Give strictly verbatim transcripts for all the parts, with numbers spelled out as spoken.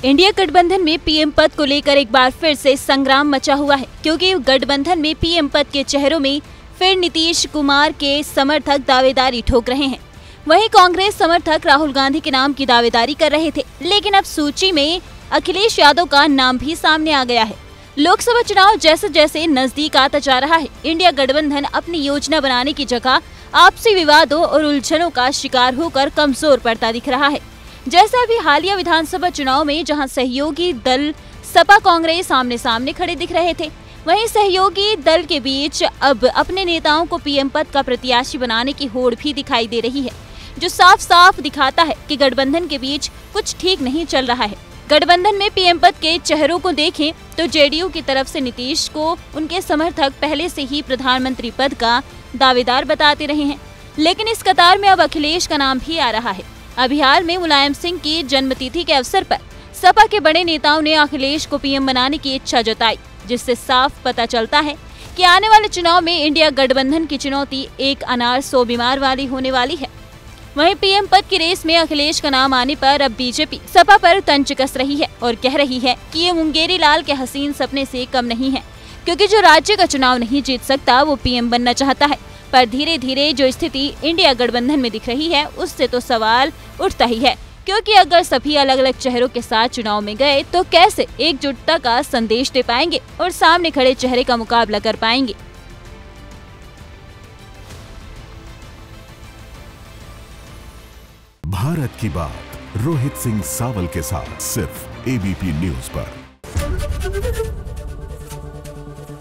India गठबंधन में PM पद को लेकर एक बार फिर से संग्राम मचा हुआ है, क्योंकि गठबंधन में पीएम पद के चेहरों में फिर नीतीश कुमार के समर्थक दावेदारी ठोक रहे हैं। वहीं कांग्रेस समर्थक राहुल गांधी के नाम की दावेदारी कर रहे थे, लेकिन अब सूची में अखिलेश यादव का नाम भी सामने आ गया है। लोकसभा चुनाव जैसे जैसे नजदीक आता जा रहा है, इंडिया गठबंधन अपनी योजना बनाने की जगह आपसी विवादों और उलझनों का शिकार होकर कमजोर पड़ता दिख रहा है। जैसे अभी हालिया विधानसभा चुनाव में जहां सहयोगी दल सपा कांग्रेस आमने सामने खड़े दिख रहे थे, वहीं सहयोगी दल के बीच अब अपने नेताओं को पीएम पद का प्रत्याशी बनाने की होड़ भी दिखाई दे रही है, जो साफ साफ दिखाता है कि गठबंधन के बीच कुछ ठीक नहीं चल रहा है। गठबंधन में पीएम पद के चेहरों को देखें तो जेडीयू की तरफ से नीतीश को उनके समर्थक पहले से ही प्रधानमंत्री पद का दावेदार बताते रहे हैं, लेकिन इस कतार में अब अखिलेश का नाम भी आ रहा है। अभी हाल में मुलायम सिंह की जन्मतिथि के अवसर पर सपा के बड़े नेताओं ने अखिलेश को पीएम बनाने की इच्छा जताई, जिससे साफ पता चलता है कि आने वाले चुनाव में इंडिया गठबंधन की चुनौती एक अनार सौ बीमार वाली होने वाली है। वहीं पीएम पद की रेस में अखिलेश का नाम आने पर अब बीजेपी सपा पर तंज कस रही है और कह रही है कि ये मुंगेरी लाल के हसीन सपने से कम नहीं है, क्योंकि जो राज्य का चुनाव नहीं जीत सकता वो पीएम बनना चाहता है। पर धीरे धीरे जो स्थिति इंडिया गठबंधन में दिख रही है, उससे तो सवाल उठता ही है, क्योंकि अगर सभी अलग अलग चेहरों के साथ चुनाव में गए तो कैसे एकजुटता का संदेश दे पाएंगे और सामने खड़े चेहरे का मुकाबला कर पाएंगे। भारत की बात रोहित सिंह सावल के साथ सिर्फ एबीपी न्यूज पर।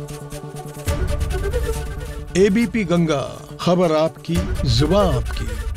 एबीपी गंगा, खबर आपकी, जुबान आपकी।